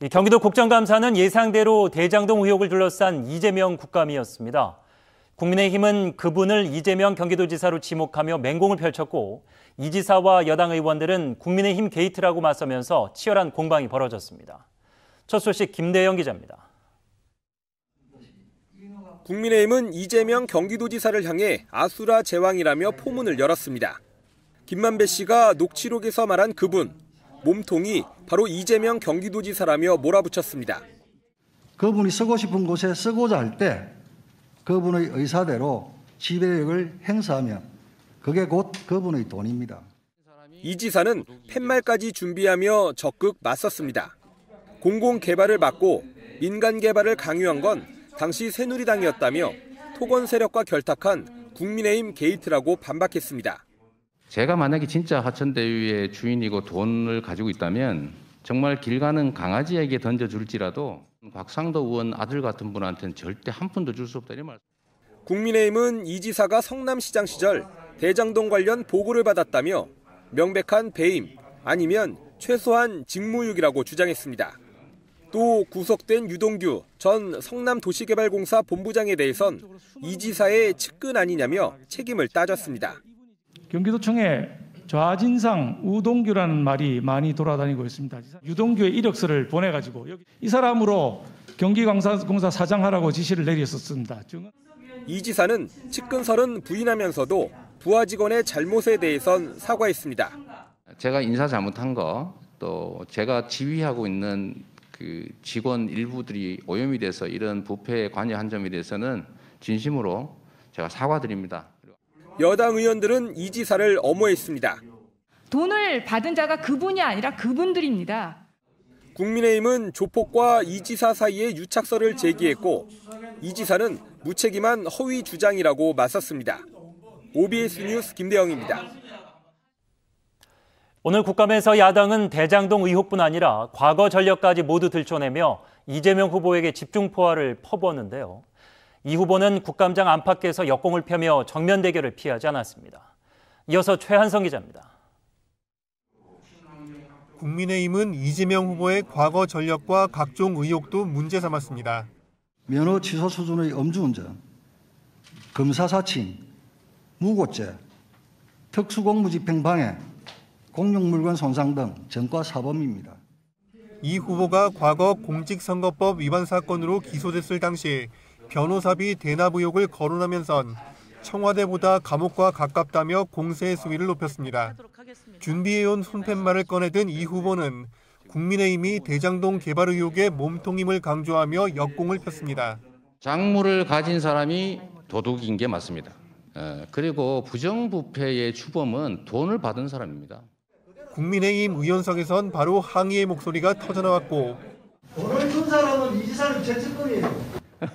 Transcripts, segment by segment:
경기도 국정감사는 예상대로 대장동 의혹을 둘러싼 이재명 국감이었습니다. 국민의힘은 그분을 이재명 경기도지사로 지목하며 맹공을 펼쳤고 이 지사와 여당 의원들은 국민의힘 게이트라고 맞서면서 치열한 공방이 벌어졌습니다. 첫 소식 김대영 기자입니다. 국민의힘은 이재명 경기도지사를 향해 아수라 제왕이라며 포문을 열었습니다. 김만배 씨가 녹취록에서 말한 그분, 몸통이 바로 이재명 경기도지사라며 몰아붙였습니다. 그분이 쓰고 싶은 곳에 쓰고자 할 때 그분의 의사대로 지배력을 행사하면 그게 곧 그분의 돈입니다. 이 지사는 팻말까지 준비하며 적극 맞섰습니다. 공공개발을 막고 민간개발을 강요한 건 당시 새누리당이었다며 토건 세력과 결탁한 국민의힘 게이트라고 반박했습니다. 제가 만약에 진짜 하천대유의 주인이고 돈을 가지고 있다면 정말 길 가는 강아지에게 던져줄지라도 곽상도 의원 아들 같은 분한테는 절대 한 푼도 줄 수 없다 이런 말. 국민의힘은 이 지사가 성남시장 시절 대장동 관련 보고를 받았다며 명백한 배임 아니면 최소한 직무유기라고 주장했습니다. 또 구속된 유동규 전 성남도시개발공사 본부장에 대해선 이 지사의 측근 아니냐며 책임을 따졌습니다. 경기도청에 좌진상 우동규라는 말이 많이 돌아다니고 있습니다. 유동규의 이력서를 보내가지고 이 사람으로 경기공사 사장하라고 지시를 내렸었습니다. 이 지사는 측근설은 부인하면서도 부하 직원의 잘못에 대해선 사과했습니다. 제가 인사 잘못한 거, 또 제가 지휘하고 있는 그 직원 일부들이 오염이 돼서 이런 부패에 관여한 점에 대해서는 진심으로 제가 사과드립니다. 여당 의원들은 이 지사를 엄호했습니다. 돈을 받은 자가 그분이 아니라 그분들입니다. 국민의힘은 조폭과 이 지사 사이에 유착설을 제기했고 이 지사는 무책임한 허위 주장이라고 맞섰습니다. OBS 뉴스 김대영입니다. 오늘 국감에서 야당은 대장동 의혹뿐 아니라 과거 전력까지 모두 들춰내며 이재명 후보에게 집중포화를 퍼부었는데요. 이 후보는 국감장 안팎에서 역공을 펴며 정면 대결을 피하지 않았습니다. 이어서 최한성 기자입니다. 국민의힘은 이재명 후보의 과거 전력과 각종 의혹도 문제 삼았습니다. 면허 취소 수준의 음주운전, 검사 사칭, 무고죄, 특수공무집행방해, 공용물건 손상 등 전과 사범입니다. 이 후보가 과거 공직선거법 위반 사건으로 기소됐을 당시 변호사비 대납 의혹을 거론하면선 청와대보다 감옥과 가깝다며 공세의 수위를 높였습니다. 준비해온 손팻말을 꺼내든 이 후보는 국민의힘이 대장동 개발 의혹의 몸통임을 강조하며 역공을 폈습니다. 작물을 가진 사람이 도둑인 게 맞습니다. 그리고 부정부패의 주범은 돈을 받은 사람입니다. 국민의힘 의원석에선 바로 항의의 목소리가 터져나왔고 돈을 준 사람은 이 지사를 죄책거리예요.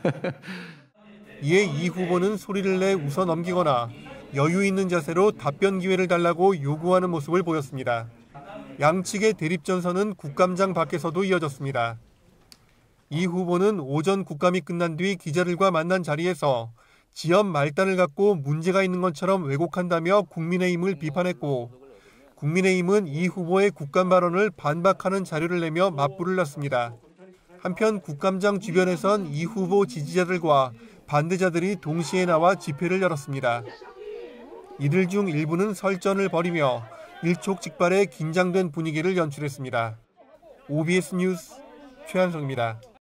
이에 이 후보는 소리를 내 웃어 넘기거나 여유 있는 자세로 답변 기회를 달라고 요구하는 모습을 보였습니다. 양측의 대립전선은 국감장 밖에서도 이어졌습니다. 이 후보는 오전 국감이 끝난 뒤 기자들과 만난 자리에서 지연 말단을 갖고 문제가 있는 것처럼 왜곡한다며 국민의힘을 비판했고 국민의힘은 이 후보의 국감 발언을 반박하는 자료를 내며 맞불을 놨습니다. 한편 국감장 주변에선 이 후보 지지자들과 반대자들이 동시에 나와 집회를 열었습니다. 이들 중 일부는 설전을 벌이며 일촉즉발의 긴장된 분위기를 연출했습니다. OBS 뉴스 최한성입니다.